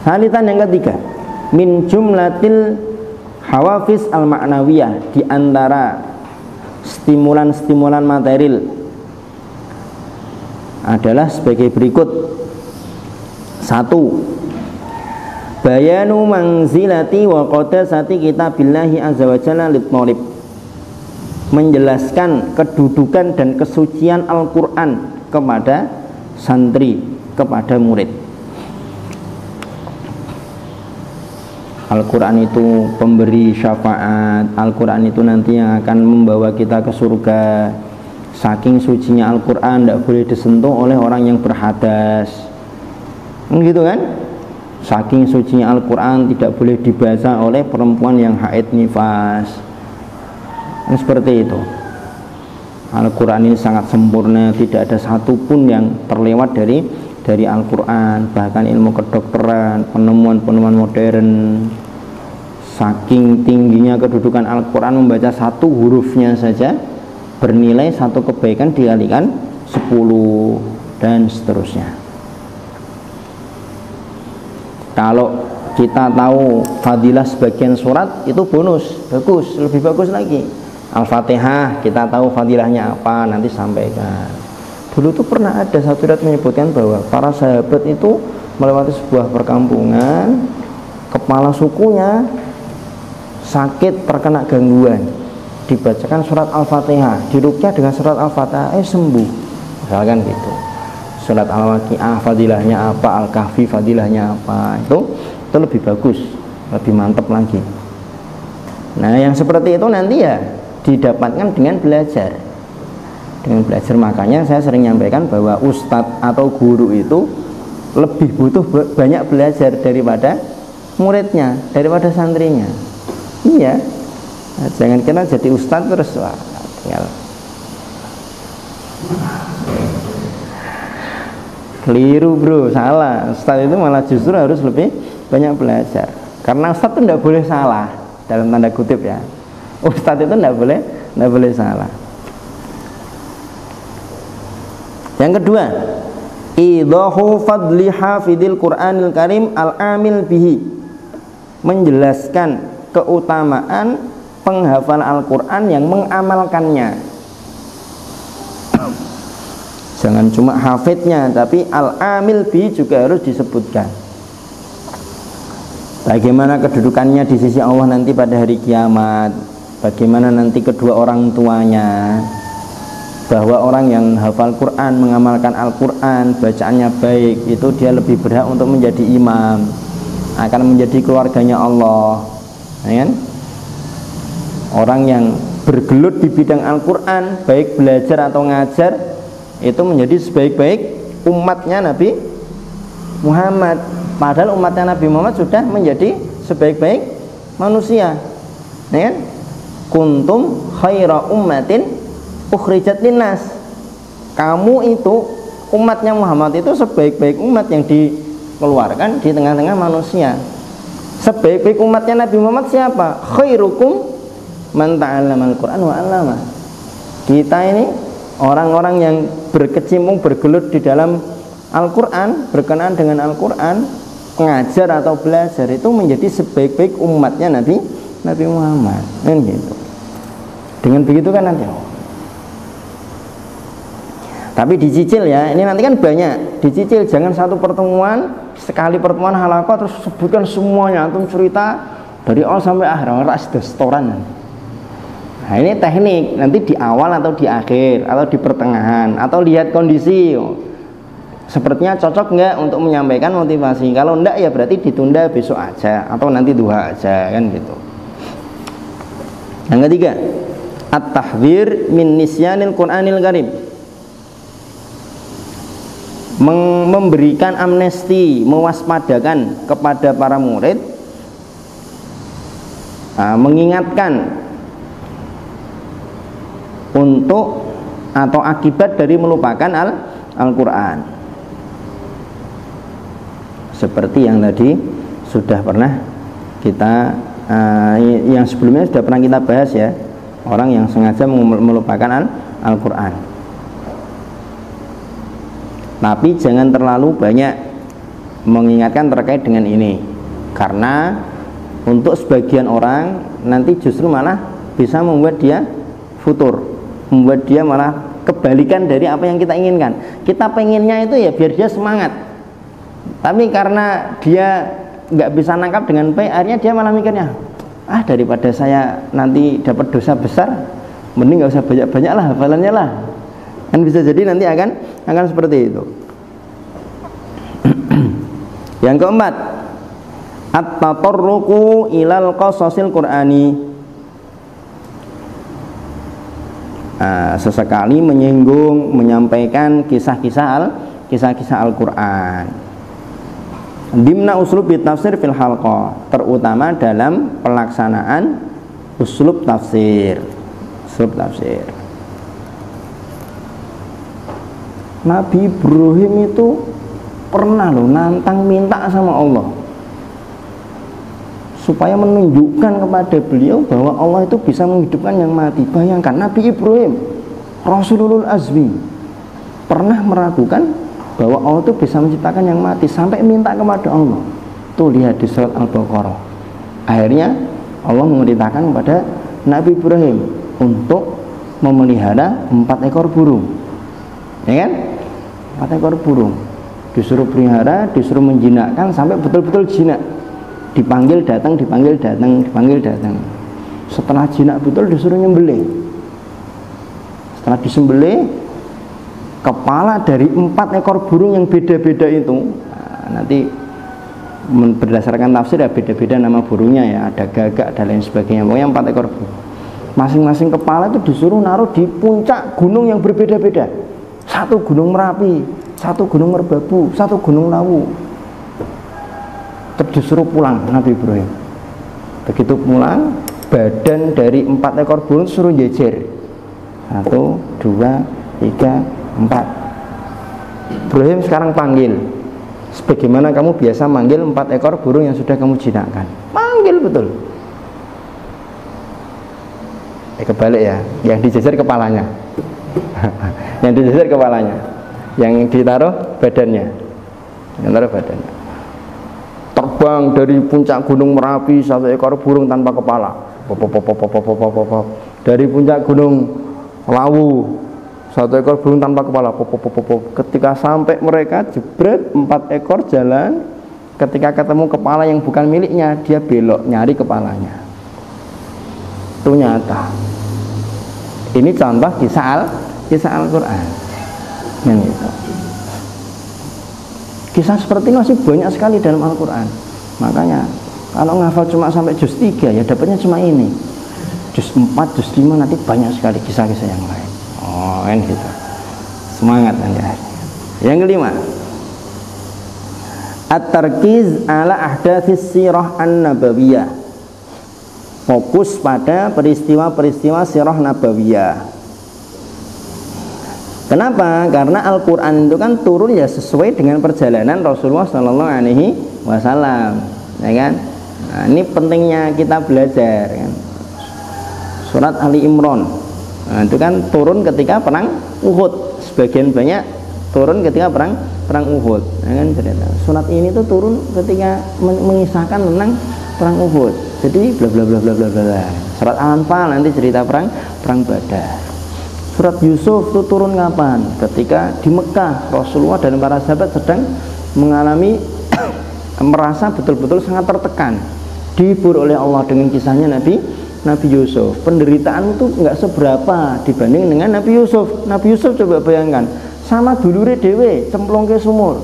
Salisan yang ketiga, min jumlatil hawafis al-ma'nawiyah, di antara stimulan-stimulan material adalah sebagai berikut. 1. Bayanu manzilati wa qadasati kitabillahi azza wa jalla lit-thalib, menjelaskan kedudukan dan kesucian Al-Quran kepada santri, kepada murid. Al-Quran itu pemberi syafaat, Al-Quran itu nanti yang akan membawa kita ke surga. Saking sucinya Al-Quran tidak boleh disentuh oleh orang yang berhadas, gitu kan? Saking sucinya Al-Quran tidak boleh dibaca oleh perempuan yang haid nifas. Seperti itu. Al-Quran ini sangat sempurna, tidak ada satupun yang terlewat dari Al-Quran. Bahkan ilmu kedokteran, penemuan-penemuan modern, saking tingginya kedudukan Al-Quran, membaca satu hurufnya saja bernilai satu kebaikan dikalikan 10 dan seterusnya. Kalau kita tahu fadilah sebagian surat, itu bonus, bagus, lebih bagus lagi. Al-Fatihah kita tahu fadilahnya apa, nanti sampaikan. Dulu tuh pernah ada satu riwayat menyebutkan bahwa para sahabat itu melewati sebuah perkampungan, kepala sukunya sakit, terkena gangguan, dibacakan surat Al-Fatihah, diruqyah dengan surat Al-Fatihah, sembuh, misalkan gitu. Surat Al-Waqi'ah fadilahnya apa, Al-Kahfi fadilahnya apa, itu lebih bagus, lebih mantap lagi. Nah, yang seperti itu nanti ya didapatkan dengan belajar. Dengan belajar, makanya saya sering nyampaikan bahwa ustadz atau guru itu lebih butuh banyak belajar daripada muridnya, daripada santrinya. Iya. Nah, jangan kira jadi ustadz terus wah, tinggal. Keliru bro, salah. Ustadz itu malah justru harus lebih banyak belajar. Karena ustadz itu tidak boleh salah, dalam tanda kutip ya. Ustadz itu tidak boleh salah. Yang kedua, idahu fadli hafidil Qur'anil Karim al-amil bihi, menjelaskan keutamaan penghafal Al-Quran yang mengamalkannya. Jangan cuma hafidnya, tapi al-amil bihi juga harus disebutkan. Bagaimana kedudukannya di sisi Allah nanti pada hari kiamat, bagaimana nanti kedua orang tuanya, bahwa orang yang hafal Quran, mengamalkan Al-Quran, bacaannya baik, itu dia lebih berhak untuk menjadi imam, akan menjadi keluarganya Allah, ya kan? Orang yang bergelut di bidang Al-Quran, baik belajar atau ngajar, itu menjadi sebaik-baik umatnya Nabi Muhammad. Padahal umatnya Nabi Muhammad sudah menjadi sebaik-baik manusia, ya kan? Kuntum khaira ummatin ukhrijat linnas. Kamu itu, umatnya Muhammad itu sebaik-baik umat yang dikeluarkan di tengah-tengah manusia. Sebaik-baik umatnya Nabi Muhammad siapa? Khairukum man ta'allama al-Quran wa 'allama. Kita ini orang-orang yang berkecimpung, bergelut di dalam Al-Quran, berkenaan dengan Al-Quran, pengajar atau belajar, itu menjadi sebaik-baik umatnya Nabi Muhammad, kan gitu. Dengan begitu kan nanti, tapi dicicil ya, ini nanti kan banyak, dicicil, jangan satu pertemuan, sekali pertemuan halaqah terus sebutkan semuanya, antum cerita dari awal sampai akhir, ras restoran. Nah, ini teknik, nanti di awal atau di akhir atau di pertengahan, atau lihat kondisi, sepertinya cocok nggak untuk menyampaikan motivasi. Kalau enggak ya berarti ditunda besok aja atau nanti duha aja, kan gitu. Yang ketiga, at-tahdhir min nisyanil Qur'anil Karim, memberikan amnesti, mewaspadakan kepada para murid, mengingatkan untuk atau akibat dari melupakan Al-Quran. Seperti yang tadi sudah pernah kita yang sebelumnya sudah pernah kita bahas ya, orang yang sengaja melupakan Al-Quran. Tapi jangan terlalu banyak, mengingatkan terkait dengan ini, karena untuk sebagian orang nanti justru malah bisa membuat dia futur, membuat dia malah kebalikan dari apa yang kita inginkan. Kita pengennya itu ya biar dia semangat, tapi karena dia nggak bisa nangkap dengan baik, akhirnya dia malah mikirnya, daripada saya nanti dapat dosa besar, mending nggak usah banyak-banyak lah hafalannya lah. Kan bisa jadi nanti akan seperti itu. Yang keempat, at-tatarruqu ilal qasasil qur'ani. Sesekali menyinggung, menyampaikan kisah-kisah Al-Qur'an. Dimna uslub tafsir fil halqah, terutama dalam pelaksanaan uslub tafsir. Nabi Ibrahim itu pernah loh nantang minta sama Allah supaya menunjukkan kepada beliau bahwa Allah itu bisa menghidupkan yang mati. Bayangkan Nabi Ibrahim, Rasulul Azmi, pernah meragukan bahwa Allah itu bisa menciptakan yang mati sampai minta kepada Allah. Tuh lihat di surat Al-Baqarah. Akhirnya Allah memerintahkan kepada Nabi Ibrahim untuk memelihara 4 ekor burung. Ya kan? 4 ekor burung. Disuruh pelihara, disuruh menjinakkan sampai betul-betul jinak. Dipanggil datang. Setelah jinak betul disuruh nyembelih. Setelah disembelih, kepala dari 4 ekor burung yang beda-beda itu, nanti berdasarkan tafsir ya beda-beda nama burungnya ya, ada gagak dan lain sebagainya. Pokoknya 4 ekor burung. Masing-masing kepala itu disuruh naruh di puncak gunung yang berbeda-beda. Satu gunung Merapi, satu gunung Merbabu, satu gunung Lawu. Disuruh pulang Nabi Ibrahim. Begitu pulang, badan dari 4 ekor burung suruh jejer. 1, 2, 3, 4. Ibrahim sekarang panggil, sebagaimana kamu biasa manggil 4 ekor burung yang sudah kamu jinakkan. Panggil betul. Kebalik ya, yang dijejer kepalanya. Yang dijejer kepalanya, yang ditaruh badannya. Terbang dari puncak gunung Merapi 1 ekor burung tanpa kepala. Dari puncak gunung Lawu 1 ekor burung tanpa kepala. Ketika sampai mereka jebret 4 ekor jalan, ketika ketemu kepala yang bukan miliknya, dia belok nyari kepalanya. Itu nyata. Ini contoh kisah Al-Qur'an. Kisah seperti ini masih banyak sekali dalam Al-Qur'an. Makanya kalau ngafal cuma sampai juz 3 ya dapatnya cuma ini. Juz 4, juz 5 nanti banyak sekali kisah-kisah yang lain. Kan gitu. Semangat Anda. Yang kelima, at-tarkiz ala ahdatsis sirah an-nabawiyah. Fokus pada peristiwa-peristiwa sirah nabawiyah. Kenapa? Karena Al-Quran itu kan turun ya sesuai dengan perjalanan Rasulullah Sallallahu Alaihi Wasallam, ya kan? Nah, ini pentingnya kita belajar. Kan? Surat Ali Imran, itu kan turun ketika perang Uhud. Sebagian banyak turun ketika perang Uhud. Ya kan? Surat ini tuh turun ketika mengisahkan tentang perang Uhud. Jadi bla bla bla bla bla bla. Surat Al-Anfal nanti cerita perang Badar. Surat Yusuf itu turun kapan? Ketika di Mekah Rasulullah dan para sahabat sedang mengalami merasa betul-betul sangat tertekan. Dihibur oleh Allah dengan kisahnya Nabi Yusuf. Penderitaan itu enggak seberapa dibanding dengan Nabi Yusuf. Nabi Yusuf coba bayangkan, sama dulure dhewe cemplungke sumur.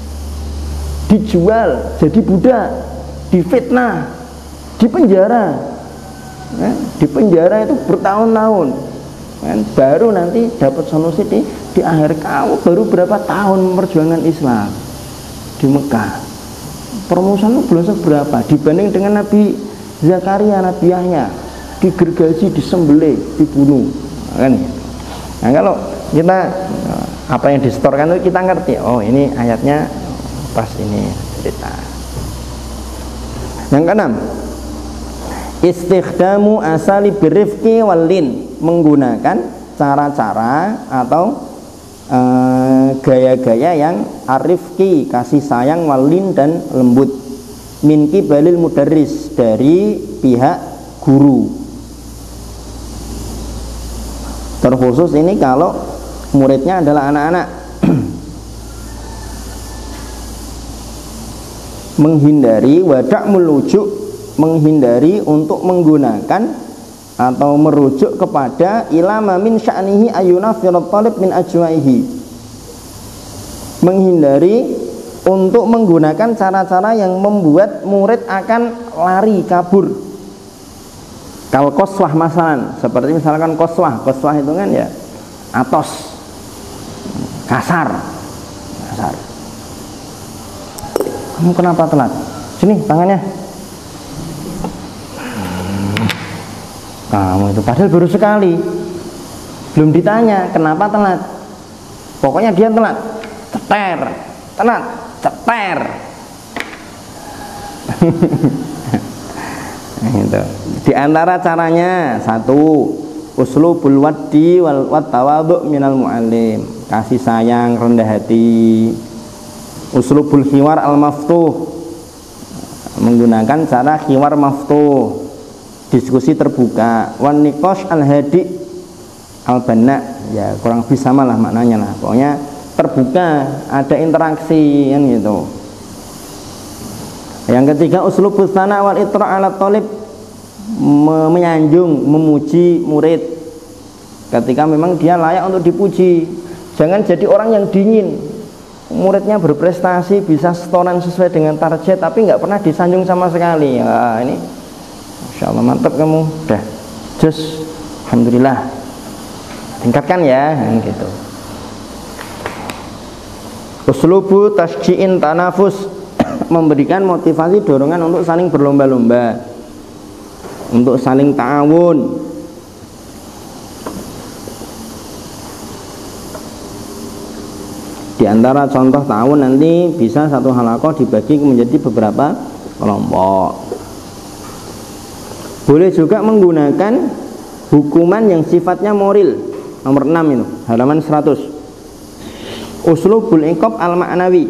Dijual jadi budak, difitnah, di penjara, di penjara itu bertahun-tahun, baru nanti dapat solusi di akhir. Kamu baru berapa tahun perjuangan Islam di Mekah, permusuhan itu belum seberapa dibanding dengan Nabi Zakaria, Nabi Yahya, digergaji, disembelih, dibunuh, kan? Nah kalau kita apa yang distorkan itu kita ngerti, oh ini ayatnya pas ini cerita. Yang keenam, istikhdamu asali birrifqi walin, menggunakan cara-cara atau gaya-gaya yang arifki, kasih sayang, walin dan lembut, min kibalil mudarris, dari pihak guru. Terkhusus ini kalau muridnya adalah anak-anak. Menghindari wadak melujuk, menghindari untuk menggunakan atau merujuk kepada ilama min sya'nihi ayuna firat talib min ajwaihi, menghindari untuk menggunakan cara-cara yang membuat murid akan lari kabur. Kal qaswah masalan, seperti misalkan qaswah itu kan ya atos, kasar. Kamu kenapa telat? Sini tangannya. Kamu itu padahal baru sekali, belum ditanya kenapa telat, pokoknya dia telat, ceper. Gitu. Di antara caranya, satu, uslubul waddi wal tawadhu minal muallim, kasih sayang, rendah hati. Uslubul khiwar al maftuh, menggunakan cara khiwar maftuh, diskusi terbuka. Wan niqash al hadi al banna, ya kurang lebih sama lah maknanya lah, pokoknya terbuka, ada interaksi kan gitu. Yang ketiga, uslubus sana wal itra ala talib, menyanjung, memuji murid ketika memang dia layak untuk dipuji. Jangan jadi orang yang dingin, muridnya berprestasi, bisa setoran sesuai dengan target, tapi nggak pernah disanjung sama sekali. Ya, ini Masya Allah mantap kamu, udah just alhamdulillah, tingkatkan ya gitu. Uslubu tasji'in tanafus, memberikan motivasi, dorongan untuk saling berlomba-lomba, untuk saling ta'awun. Di antara contoh ta'awun nanti bisa satu halaqah dibagi menjadi beberapa kelompok. Boleh juga menggunakan hukuman yang sifatnya moral. Nomor 6 itu, halaman 100. Uslubul iqab al-ma'nawi,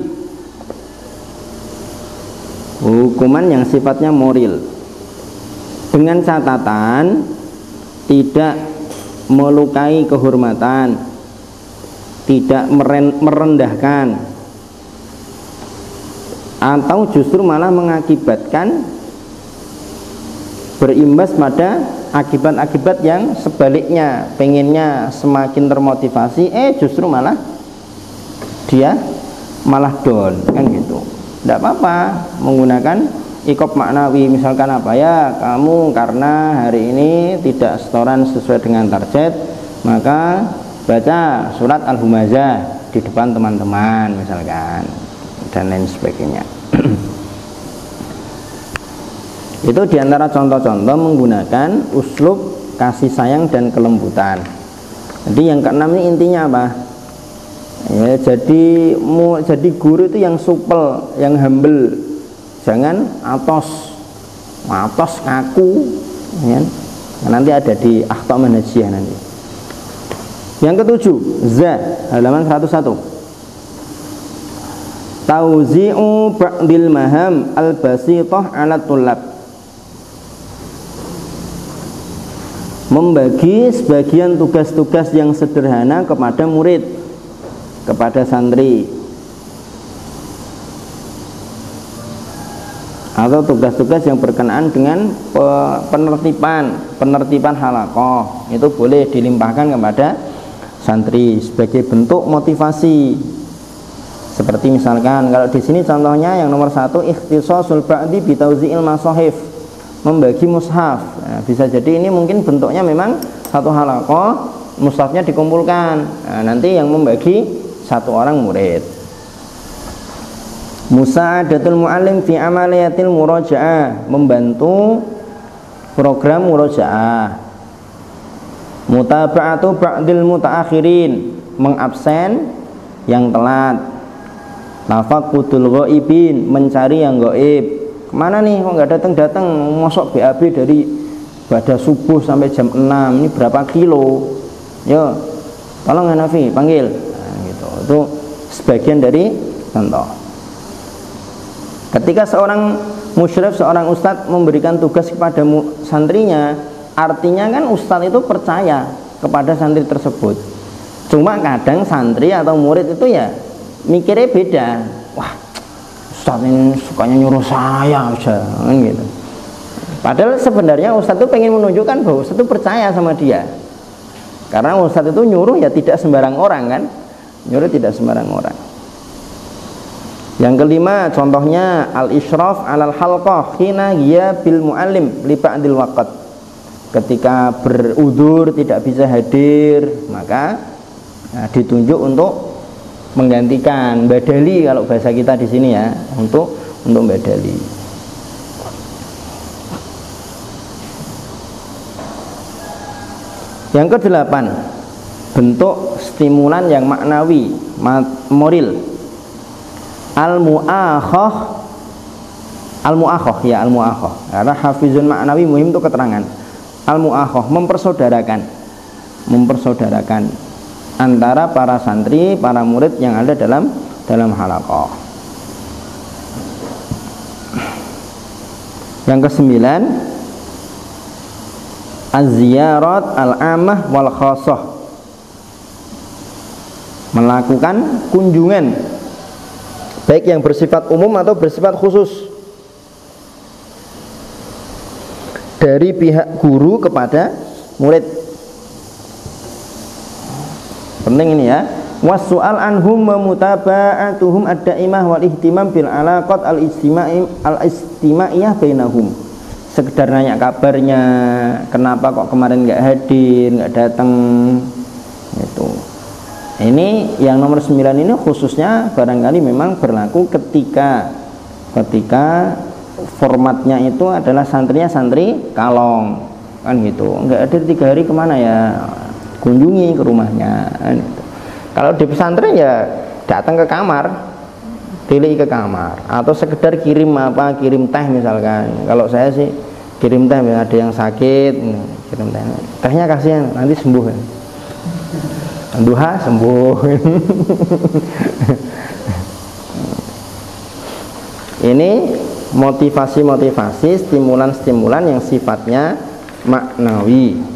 hukuman yang sifatnya moral, dengan catatan tidak melukai kehormatan, tidak merendahkan, atau justru malah mengakibatkan berimbas pada akibat-akibat yang sebaliknya, pengennya semakin termotivasi, justru malah dia malah down kan gitu. Tidak apa-apa menggunakan iqab maknawi, misalkan apa ya, kamu karena hari ini tidak setoran sesuai dengan target, maka baca surat Al-Humazah di depan teman-teman misalkan, dan lain sebagainya. Itu diantara contoh-contoh menggunakan uslub kasih sayang dan kelembutan. Jadi yang keenam ini intinya apa? Ya, jadi guru itu yang supel, yang humble, jangan atos kaku ya. Nanti ada di akhta manhajiyah nanti. Yang ketujuh, halaman 101. Tauzi'u ba'dil maham al-basithah 'ala tullab, membagi sebagian tugas-tugas yang sederhana kepada murid, kepada santri, atau tugas-tugas yang berkenaan dengan penertiban halaqah, itu boleh dilimpahkan kepada santri sebagai bentuk motivasi. Seperti misalkan kalau di sini contohnya yang nomor 1, ikhtisasul ba'di bitauzi'il masahif, membagi mushaf. Nah, bisa jadi ini mungkin bentuknya memang satu halaqah, mushafnya dikumpulkan. Nah, nanti yang membagi satu orang murid. Musa'adatul mu'allim fi amaliyatil muraja'ah, membantu program muraja'ah. Mutaba'atu ba'dil mutaakhirin, mengabsen yang telat. Tafaqudul ghaibin, mencari yang gaib. Kemana nih kok nggak datang-datang, mosok BAB dari pada subuh sampai jam 6, ini berapa kilo? Yo, tolong Hanafi panggil. Nah, gitu. Itu sebagian dari contoh. Ketika seorang musyrif, seorang ustadz memberikan tugas kepada santrinya, artinya kan ustadz itu percaya kepada santri tersebut. Cuma kadang santri atau murid itu ya mikirnya beda. Wah, ustadz ini sukanya nyuruh saya aja, kan gitu. Padahal sebenarnya ustadz itu pengen menunjukkan bahwa ustadz itu percaya sama dia. Karena ustadz itu nyuruh ya tidak sembarang orang kan, nyuruh tidak sembarang orang. Yang kelima contohnya al-isyraf alal halqah hina hiya bil muallim li ba'dil waqt. Ketika berudzur tidak bisa hadir, maka ditunjuk untuk menggantikan, badali kalau bahasa kita di sini ya, untuk badali. Yang kedelapan, bentuk stimulan yang maknawi, moral. Al-mu'akhah ya, al-mu'akhah. Karena hafizun maknawi muhim itu keterangan. Al-mu'akhah mempersaudarakan antara para santri, para murid yang ada dalam halaqah. Yang kesembilan, az-ziyarat al-amah wal khassah, melakukan kunjungan baik yang bersifat umum atau bersifat khusus dari pihak guru kepada murid. Penting ini ya. Wasu'al anhum wa mutaba'atuhum ad-daimah wal ihtimam bil alaqat al-istimaiyah bainahum. Sekedar nanya kabarnya, kenapa kok kemarin nggak hadir, nggak datang, itu. Ini yang nomor 9 ini khususnya barangkali memang berlaku ketika formatnya itu adalah santrinya santri kalong, kan gitu. Nggak hadir 3 hari kemana ya? Kunjungi ke rumahnya. Kan gitu. Kalau di pesantren ya datang ke kamar, pilih ke kamar, atau sekedar kirim teh misalkan. Kalau saya sih kirim teh, ada yang sakit kirim teh, tehnya kasihan nanti sembuh kan, duha sembuh. Ini motivasi stimulan yang sifatnya maknawi.